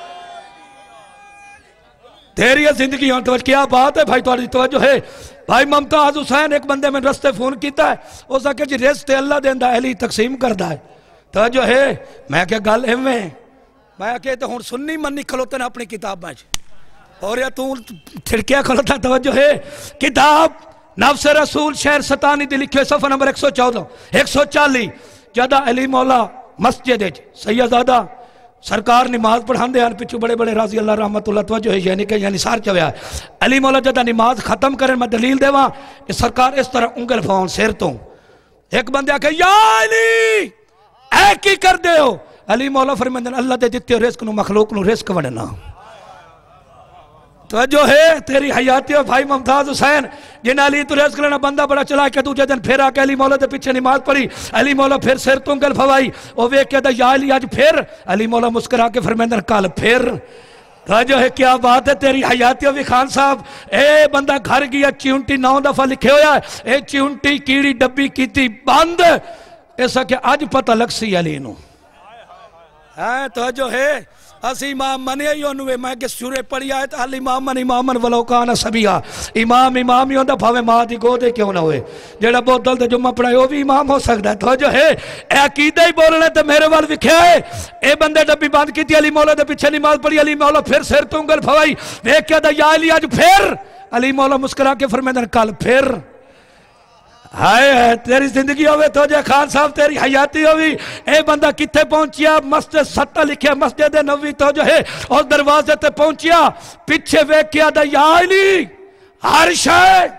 تیری زندگی ہوں توجہ کیا بات ہے بھائی توجہ توجہ ہے بھائی ممتاز حسین ایک بندے میں رستے فون کیتا ہے وہ سکے جی رزق اللہ دیندہ علی تقسیم کردہ ہے توجہ ہے میں کہ گل ایویں میں کہ تو ہون سننی مننی کھلوتے نے اپنی کتاب میں اور یا تو چھڑکیا کھلوتا توجہ ہے کتاب نفس رسول شہر ستانی دی لکھے صفحہ نمبر ایک سو چودہ ایک سو چالی جدہ علی مولا مسجد ہے سیدزادہ سرکار نماز پڑھان دے پچھو بڑے بڑے راضی اللہ رحمت اللہ توجہ ہے یعنی کہ یعنی سار چوے آئے علی مولا جدہ نماز ختم کریں میں دلیل دے وہاں کہ سرکار اس طرح انگل فاؤن سیر تو ایک بندے آکے یا علی اے کی کر دے ہو علی مولا فرمیندن اللہ دے جتے رزق نو مخلوق نو رزق وڑنا توجہ ہے تیری حیاتی اور بھائی ممتاز حسین جن علی تو رزق لینا بندہ بڑا چلا کہ دوجہ دن پھر آکے علی مولا دے پیچھے نماز پڑھی علی مولا پھر سر تنگل پھوائی وہ ویک کہتا یا علی آج پھر علی مولا مسکرا کے فرمیندن کال پھر توجہ ہے کیا بات ہے تیری حیاتی اور خان صاحب اے بندہ گھر گیا چیونٹی نو دفعہ لکھے ہویا ہے اے چیونٹی کیڑی ڈبی کی تھی بند ایسا کہ آج پتہ لگ سی علی نو ہاں توجہ ہے اسی امام منی ایونوے میں کہ سورے پڑھی آئے تو امام من امامن ولوکانا سبیہ امام امام ہی ہوندہ بھاوے ماں دی گودے کیوں نہ ہوئے جیڑا بہت دل دے جمعہ پڑھائے وہ بھی امام ہو سکتا ہے تو جو ہے اے عقیدہ ہی بولنے تو میرے وال وکھے آئے اے بندے ڈبی باندھ کی تھی علی مولا دے پیچھے نماز پڑھی علی مولا پھر سر تنگل پھوائی ویک کیا دا یا علی آج پھر علی مولا مسکرا کے فرمیدن کل پھر ہائے ہے تیری زندگی ہوئے تو جے خان صاحب تیری حیاتی ہوئی اے بندہ کتے پہنچیا مسجد ستہ لکھیا مسجد نبوی تو جو ہے اور دروازے تے پہنچیا پیچھے ویک کیا دا یا علی ہر شے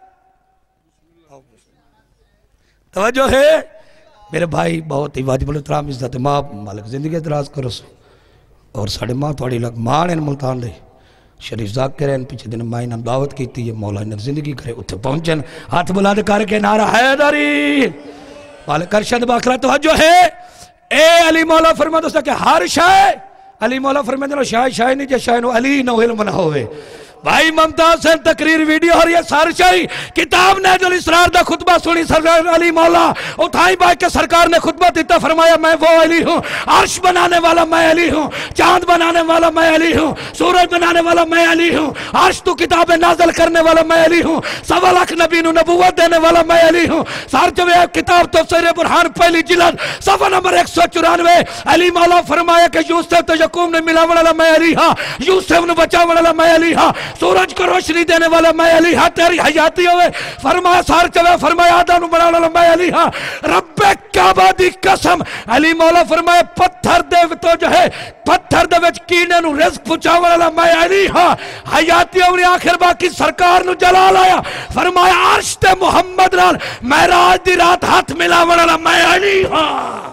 توجہ ہے میرے بھائی بہت ہی واجب الاحترام عزت ماں مالک زندگی دراز کرو سو اور ساڑھے ماں تھوڑی لگ ماں نے ملتان دے شریف ذاکر ہیں پیچھے دن ماں انہوں دعوت کی تھی مولا انہوں زندگی کرے اتھے پہنچن ہاتھ بلاد کر کے نعرہ حیدری مالک ارشد باقرہ توجہ ہے اے علی مولا فرمائے دوستا کہ ہر شاہ علی مولا فرمائے دنو شاہ شاہ نہیں جے شاہ نو علی نو علم نہ ہوئے بھائی ممتاز سے تقریر ویڈیو اور یہ سار شاہی کتاب نیج الاسرار دا خطبہ سنی سرکار علی مولا اٹھائی بائی کے سرکار نے خطبہ دیتا فرمایا میں وہ علی ہوں عرش بنانے والا میں علی ہوں چاند بنانے والا میں علی ہوں سورج بنانے والا میں علی ہوں عرش تو کتاب نازل کرنے والا میں علی ہوں سوا لاکھ نبی نو نبوت دینے والا میں علی ہوں سار جو ہے کتاب تفسیر برہان پہلی جلد صفحہ نمبر ایک سو چورانوے علی مولا فرمایا کہ یوسف تو یقوم نے ملا والا میں علی ہاں یوسف نے بچا والا میں علی ہاں سورج کو روشنی دینے والا میں علی ہاں تیری حیاتی ہوئے فرمایا سار چوے فرمایا آدھا نو بنا والا میں علی ہاں رب کعبہ دی قسم علی مولا فرمایا پتھر دے تو جو ہے پتھر دے وچ کینے نو رزق پچھا والا میں علی ہاں حیاتی ہوئے آخر باقی سرکار نو جلال آیا فرمایا عرش تے محمد نال معراج دی رات ہاتھ ملا والا میں علی ہاں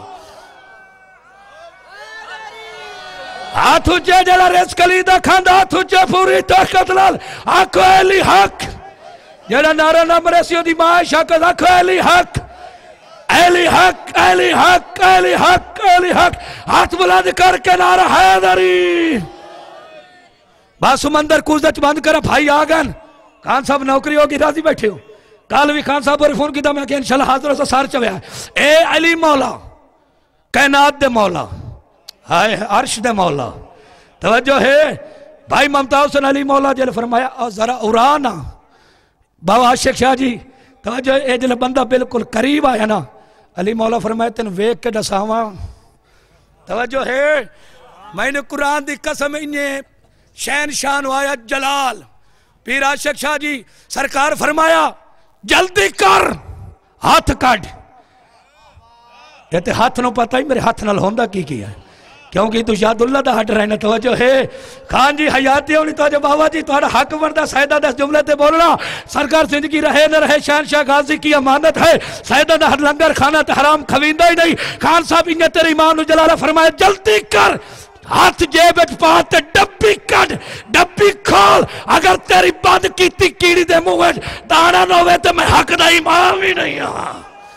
ہاتھ اچھے جڑا رزق علی دا کھاندا ہاتھ اچھے پوری طاقت نال آکھو علی حق جڑا نعرہ نہ مرسیوں دی ماں شاکت آکھو علی حق علی حق علی حق علی حق علی حق ہاتھ بلند کر کے نعرہ حیدری بس سمندر کوزدچ بند کرا بھائی آگن خان صاحب نوکری ہوگی راضی بیٹھے ہو کال بھی خان صاحب اور فون کی دا میں کہ انشاءاللہ حاضر سے سار چویا ہے اے علی مولا کائنات دے مولا ہائے عرش دے مولا توجہ ہے بھائی ممتا حسن علی مولا جل فرمایا ذرا ارانا بابا عاشق شاہ جی توجہ اے جل بندہ بالکل قریب آیا نا علی مولا فرمایا تین ویک کے ڈساواں توجہ ہے میں نے قرآن دی قسم انہیں شین شان آیا جلال پیر عاشق شاہ جی سرکار فرمایا جلدی کر ہاتھ کٹ یہ تے ہاتھ نو پتہ ہی میرے ہاتھ نال ہوندہ کی کیا ہے کیونکہ تو شاہد اللہ دا ہٹ رہنا توجہ ہے خان جی حیاتی ہونی توجہ بابا جی توڑا حق بردہ سیدہ دس جملے تے بولنا سرکار زندگی رہے نہ رہے شہنشاہ غازی کی امانت ہے سیدہ دا ہر لنگر کھانا تے حرام کھویندہ ہی نہیں خان صاحب انہیں تیرے ایمان و جلالہ فرمائے جلدی کر ہاتھ جیب اچ پاتے ڈبی کٹ ڈبی کھول اگر تیری بند کیتی کیڑی دے موہ دانا نہ ہوئے تو میں حق دا امام ہی نہیں ہاں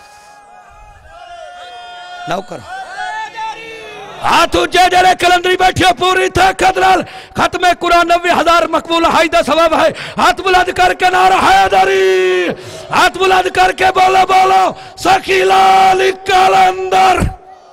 نو کر ہاتھ اچھے جڑے کلندری بیٹھے پوری طاقت نال ختم قرآن نوے ہزار مقبول حائدہ ثواب ہے ہاتھ بلند کر کے نعرہ حیدری ہاتھ بلند کر کے بولو بولو سکیلال کلندر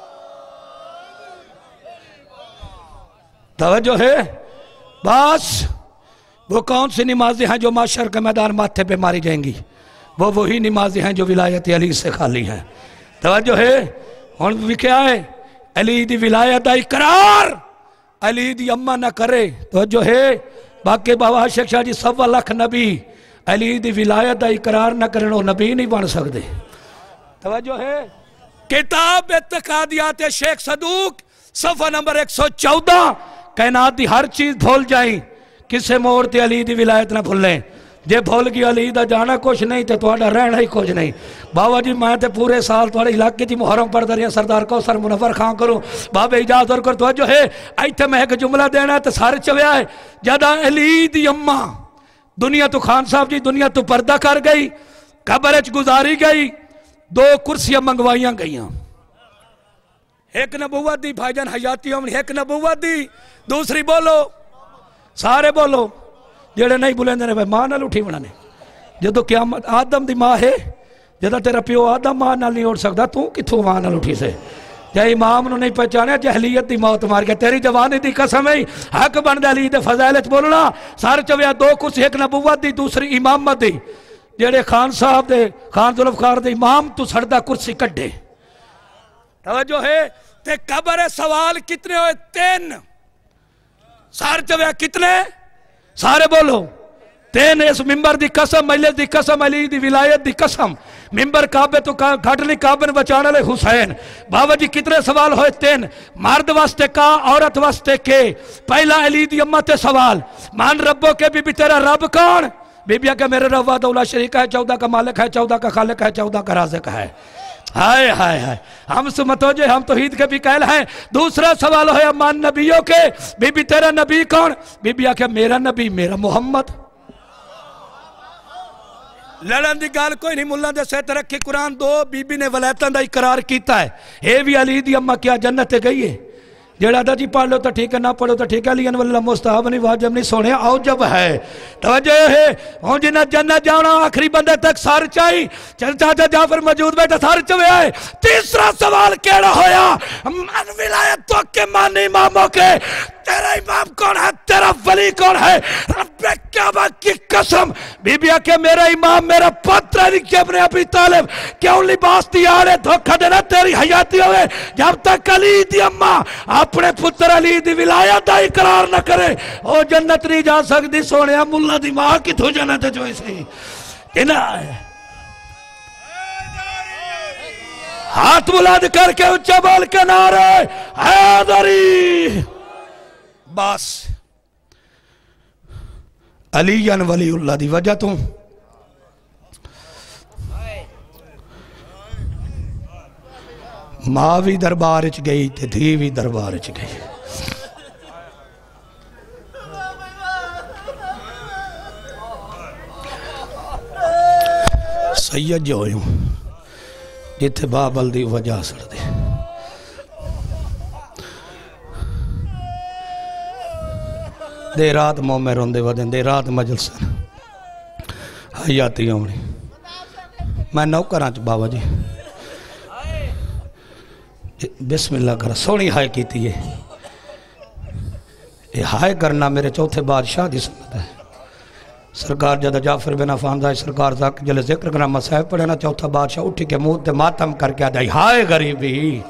توجہ ہے بس وہ کون سی نمازیں ہیں جو معاشر کے میدان ماتھے پہ ماری جائیں گی وہ وہی نمازیں ہیں جو ولایت علی سے خالی ہیں توجہ ہے ہون بھی کیا ہے علی دی ولایت دا اقرار علی دی اممہ نہ کرے توجہ ہے باقی بابا عاشق شاہ جی سوا لکھ نبی علی دی ولایت دا اقرار نہ کرنے وہ نبی نہیں بن سکتے توجہ ہے کتاب اعتقادیات شیخ صدوق صفحہ نمبر ایک سو چودہ کائنات دی ہر چیز بھول جائیں کسے موڑ تے علی دی ولایت نہ بھولیں جے بھول گی علی دا جانا کچھ نہیں تے توڑا رہنا ہی کچھ نہیں بابا جی میں تے پورے سال توڑا علاقے دی محرم پڑھ دریاں سردار کو سر منور خان کروں بابا اجازت اور کر توجہ ہے ایتھے میں ایک جملہ دینا ہے تے سارے چویا ہے جدہ علی دی اممہ دنیا تو خان صاحب جی دنیا تو پردہ کر گئی قبرچ گزاری گئی دو کرسیاں منگوائیاں گئیاں ایک نبوت دی بھائی جان حیاتی ہوں ایک نبوت دی دوسری بولو سارے بولو جیڑے نہیں بولیں دینے بھائی ماں نہ لٹھی بنانے جدو قیامت آدم دی ماں ہے جدہ تیرا پیو آدم ماں نہ نہیں اٹھ سکتا تو کتھو ماں نہ لٹھی سے جائے امام نو نہیں پہچانے جہلیت دی موت مار گیا تیری جوانی دی قسم ہے حق بن دے علی دے فضائلت بولنا سارے چویا دو کچھ ایک نبوت دی دوسری امامت دی جیڑے خان صاحب دے خان ذوالفقار دے امام تو سردہ کرسی کٹے توجہ ہے تے قبر سوال کتنے ہوئے تین سارے چویا کتنے سارے بولو تین اس ممبر دی قسم مجلس دی قسم علی دی ولایت دی قسم ممبر کعبے تو گھٹنی کعبے بچانا لے حسین بابا جی کتنے سوال ہوئے تین مرد واسطے کا عورت واسطے کے پہلا علی دی امت سوال مان ربوں کے بی بی تیرا رب کون بی بی کہ میرے رب وحدہ لا شریک ہے چودہ کا مالک ہے چودہ کا خالق ہے چودہ کا رازق ہے ہائے ہائے ہائے ہم سمتوجے ہم توحید کے بھی قائل ہیں دوسرا سوال ہے امان نبیوں کے بی بی تیرا نبی کون بی بی آکھے میرا نبی میرا محمد لڑن دی گال کوئی نہیں ملہ دے سیت رکھی قرآن دو بی بی نے ولایتاں دا اقرار کیتا ہے اے بھی علی دی اممہ کیا جنت گئی ہے جیڑا دا جی پڑھ لو تو ٹھیک ہے نہ پڑھو تو ٹھیک ہے لیکن واللہ مستحب نہیں واجب نہیں سونے آؤ جب ہے توجہ ہے ہوں جنہ جنت جانا آخری بندے تک سار چاہی چل چاہتا جعفر موجود بیٹھا سار چوے آئے تیسرا سوال کیڑا ہویا من ولایت تو کے مان اماموں کے تیرا امام کون ہے تیرا ولی کون ہے رب کعبہ کی قسم بی بی کہ میرا امام میرا پتر ہے کہ اپنے ابی طالب کیوں لباس دیا رہے دھوکہ دینا تیری حیاتی ہوئے جب تک علی دی اممہ اپنے پتر علی دی ولایت دا اقرار نہ کرے او جنت نہیں جا سکتی سونے اللہ دی ماں کی تو جنت جو ایسی کہنا ہے ہاتھ بلند کر کے اچھا بول کے نعرے حیدری بس علی ولی اللہ دی وجہ تو ماں بھی دربار اچ گئی تے دھی بھی دربار اچ گئی سید جو ہوئے ہوں جتھے بابل دی وجہ سڑ دے دے رات مومے روندے ودن دے رات مجلسن حیاتی ہونی میں نوکران چ بابا جی بسم اللہ کر سونی ہائے کیتی ہے یہ ہائے کرنا میرے چوتھے بادشاہ دی سنت ہے سرکار جدہ جعفر بن عفان دائی سرکار زاک جلے ذکر کرنا مسائب پڑھے نا چوتھا بادشاہ اٹھی کے موت دے ماتم کر کے آدھائی ہائے غریبی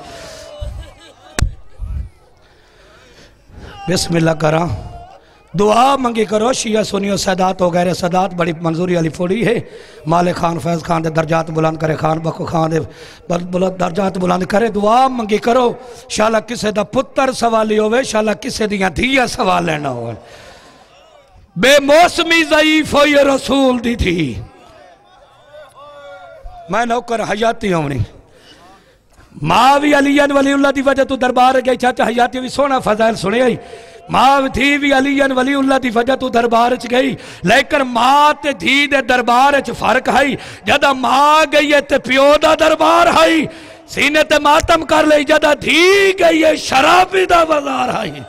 بسم اللہ کرا دعا منگی کرو شیعہ سنیو سادات ہو گئے سادات بڑی منظوری علی پھوڑی ہے مالک خان فیض خان دے درجات بلند کرے خان بخو خان دے بلند درجات بلند کرے دعا منگی کرو شاءاللہ کسے دا پتر سوالی ہوئے شاءاللہ کسے دیا دیا سوال لینا ہوئے بے موسمی ضعیف ہو یہ رسول دی تھی میں نوکر حیاتی ہونی ماں بھی علی ولی اللہ دی وجہ تو دربار گئی چاچا حیاتی بھی سونا فضائل سنے آئی ماں تھی بھی علی ولی اللہ دی وجہ تو دربار چ گئی لیکن ماں تے دھی دے دربار چ فرق ہے جدہ ماں گئی ہے تے پیو دا دربار ہے سینے تے ماتم کر لئی جدہ دھی گئی ہے شرابی دا بازار ہے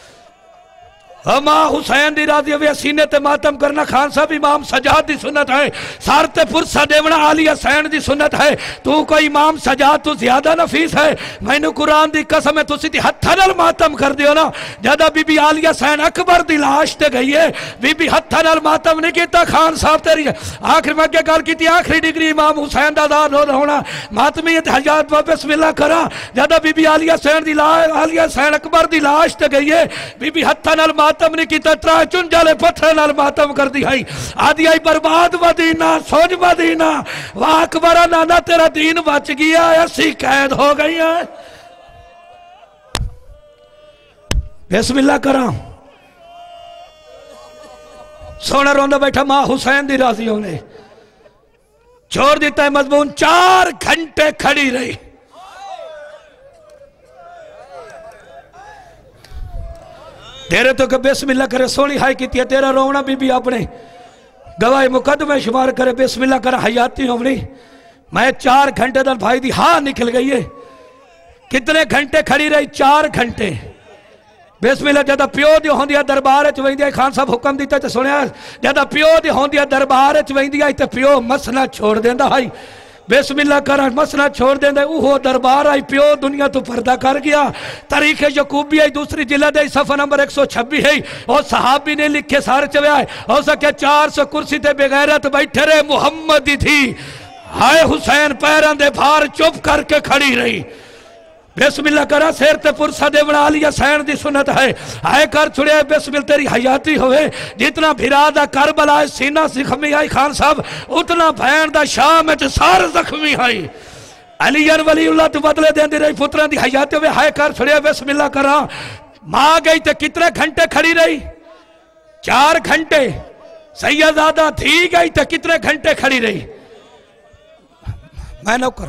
ماں حسین دی راضی ہوئے سینے تے ماتم کرنا خان صاحب امام سجاد دی سنت ہے سارتے پرسہ دیونا علی حسین دی سنت ہے تو کوئی امام سجاد تو زیادہ نفیس ہے میں نے قرآن دی قسم ہے تو سی دی ہتھنل ماتم کر دیو نا جدہ بی بی علی حسین اکبر دی لاش تے گئی ہے بی بی ہتھنل ماتم نہیں کیتا خان صاحب تیری آخر میں کیا کال کی تھی آخری ڈگری امام حسین دا دار ہونا ماتمیت حجات و بسم اللہ کرا جدہ بی بی علی حسین دی علی حسین اکبر دی لاش تے گئی ہے بی بی ہتھنل ماتم ماتم نہیں کیتا ترہ چن جالے پتھر نال ماتم کر دی ہے آدھی آئی برباد مدینہ سوج مدینہ واکبرہ نانا تیرا دین بچ گیا ایسی قید ہو گئی ہے بسم اللہ کرام سونا روندہ بیٹھا ماں حسین دی راضی ہونے چھوڑ دیتا ہے مضمون چار گھنٹے کھڑی رہی تیرے تو کہ بسم اللہ کرے سونی ہائی کی تھی تیرا رونا بی بی اپنے گواہی مقدمہ شمار کرے بسم اللہ کرے حیاتی ہونے میں چار گھنٹے دل بھائی دی ہاں نکل گئی ہے کتنے گھنٹے کھڑی رہی چار گھنٹے بسم اللہ جدہ پیو دی ہون دیا دربار چوہیں دیا خان صاحب حکم دیتا ہے سنے جدہ پیو دی ہون دیا دربار چوہیں دیا ہے پیو مسئلہ چھوڑ دیندہ ہے بسم اللہ کرا مسئلہ چھوڑ دیں دے اوہو دربار آئی پیو دنیا تو پردہ کر گیا تاریخ یعقوبی آئی دوسری جلد ہے صفحہ نمبر ایک سو چھبی ہے اور صحابی نے لکھے سارے چوے آئے اور سکے چار سو کرسی تے بغیرت بیٹھے رہے محمدی تھی ہائے حسین پیران دے بھار چپ کر کے کھڑی رہی بسم اللہ کرا سیر تے پرسہ دے بنا علی حسین دی سنت ہے آئے کر چھڑے بسم اللہ تیری حیاتی ہوئے جتنا بھرادہ کربلا ہے سینہ زخمی آئی خان صاحب اتنا بھین دا شام ہے سار زخمی آئی علی ولی اللہ تو بدلے دیں دی رہی پتران دی حیاتی ہوئے آئے کر چھڑے بسم اللہ کرا ماں گئی تے کتنے گھنٹے کھڑی رہی چار گھنٹے سیدزادہ تھی گئی تے کتنے گھنٹے کھڑی رہی میں نوکر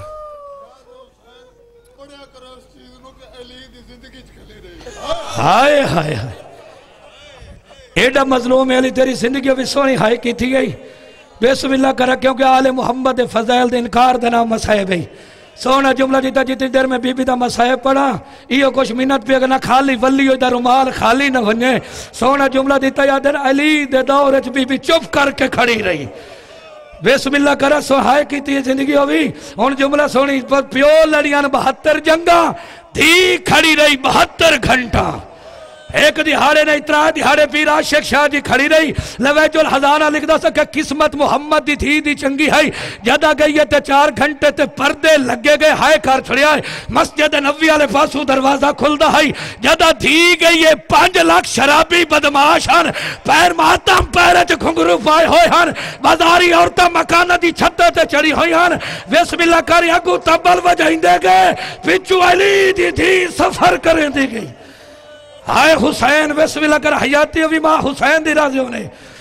ہائے ہائے ہائے ایڈا مظلوم علی تیری زندگی بھی سونی ہائے کی تھی گئی بسم اللہ کرا کیونکہ آل محمد فضائل دے انکار دینا مسائب ہے سونا جملہ جیتا جیتی دیر میں بی بی دا مسائب پڑا یہ کچھ منت پہ اگر نہ خالی ولی ہوئی دا رمال خالی نہ بنے سونا جملہ جیتا یا دیر علی دے دورت بی بی چپ کر کے کھڑی رہی بسم اللہ کرا سو ہائے کی تھی زندگی ہوئی ان جملہ سونی پیو لڑیاں بہتر جنگا تھی کھڑی رہی بہتر گھنٹا ایک دہاڑے نے اترا دہاڑے پیر عاشق شاہ جی کھڑی رہی لویج الحزانہ لکھ دا سکے قسمت محمد دی تھی دی چنگی ہے جدا گئی ہے تے چار گھنٹے تے پردے لگے گئے ہائے کار چھڑیا ہے مسجد نبوی والے پاسوں دروازہ کھلدا ہے جدا دھی گئی ہے پانچ لاکھ شرابی بدماش ہن پیر ماتم پیر چ گھنگرو پائے ہوئے ہن بازاری عورتاں مکانہ دی چھتے تے چڑھی ہوئی ہن بسم اللہ کر اگو تبل وجائیں دے گئے پچھو علی دی تھی سفر کریں دے گئی آئے حسین بسم اللہ کر حیاتی ہوئی ماں حسین دی رازی ہونے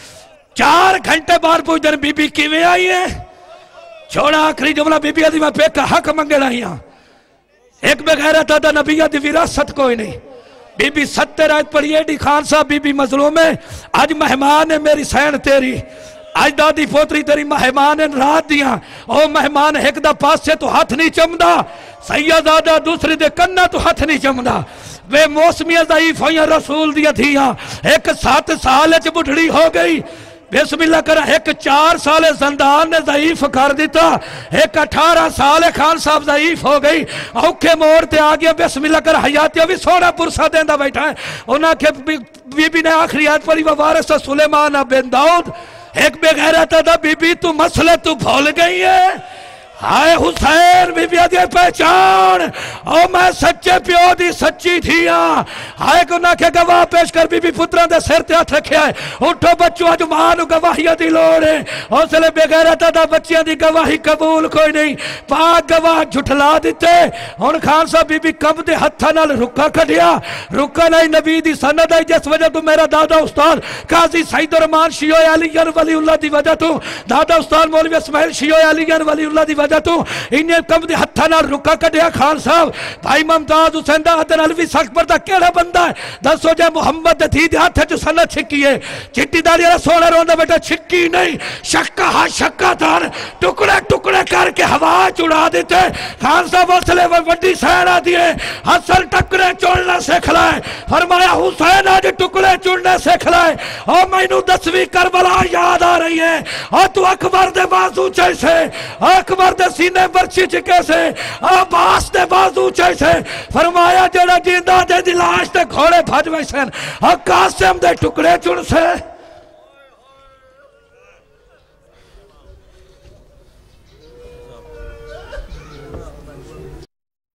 چار گھنٹے بار پوچھ دن بی بی کیویں آئی ہے چھوڑا آخری جملہ بی بی آدھی میں پہ کا حق منگے رہی ہاں ایک بغیرت آدھا نبی آدھی وراثت کوئی نہیں بی بی ستے رات پڑھئے ڈی خان صاحب بی بی مظلوم ہے آج مہمان ہے میری سین تیری آج دادی پوتری تیری مہمان ہے رات دیا او مہمان ایک دا پاس سے تو ہاتھ نہیں چمدا سیدادہ دوسری دے کنہ تو ہاتھ نہیں چمدا وہ موسمی ضعیف ہوئی رسول دیا تھیا ایک سات سال چ بڑھڑی ہو گئی بسم اللہ کرا ایک چار سال زندان نے ضعیف کر دیتا ایک اٹھارہ سال خان صاحب ضعیف ہو گئی اوکھے موڑ تے آگیا بسم اللہ کرا حیاتیہ بھی سونا پرسا دیندہ بیٹھا ہے انہاں کے بی بی نے آخری آیت پڑھی ووارث سلیمان بن داؤد ایک بے غیرت تھا بی بی تو مسئلہ تو بھول گئی ہے آئے حسین بی بی آدھے پہچان او میں سچے پیو دی سچی تھیا آئے گناہ کے گواہ پیش کر بی بی پتران دے سر تیات رکھے آئے اٹھو بچوں آج مانو گواہیہ دی لوڑے حوصلے بے غیرت دا بچیاں دی گواہی قبول کوئی نہیں پاک گواہ جھٹلا دیتے ان خان صاحب بی بی کم دے ہتھا نال رکا کھڑیا رکا نہیں نبی دی سند ہے جس وجہ تو میرا دادا استاد قاضی سعید الرحمن شیعہ علیہ ولی اللہ دی وجہ تو دادا استاد مولوی اسماعیل شیعہ علیہ ولی اللہ دی وجہ تو انہیں کم دے ہتھا نال رکا کٹیا خان صاحب بھائی ممتاز حسین دا حدن علوی سخت پردہ کیڑا بندہ ہے دسو جائے محمد تھی دے ہاتھ جو سنہ چھکی ہے چٹی داری رہا سوڑا روندہ بیٹا چھکی نہیں شکا ہاں شکا تھا ٹکڑے ٹکڑے کر کے ہوا چڑا دیتے خان صاحب وصلے وڈی سہرہ دیئے حسن ٹکڑے چڑنا سکھلائے فرمایا حسین آج ٹکڑے چڑنے سکھلائے اور میں انہوں دسویں کربلا یاد آ رہی ہے اور تو اکبر دے بازو چیسے اکبر دے سینے برچی چکے سے عباس دے بازو چیسے فرمایا جڑا جیندہ دے دلاش دے گھوڑے بھج ویسن اور قاسم دے ٹکڑے چڑ سے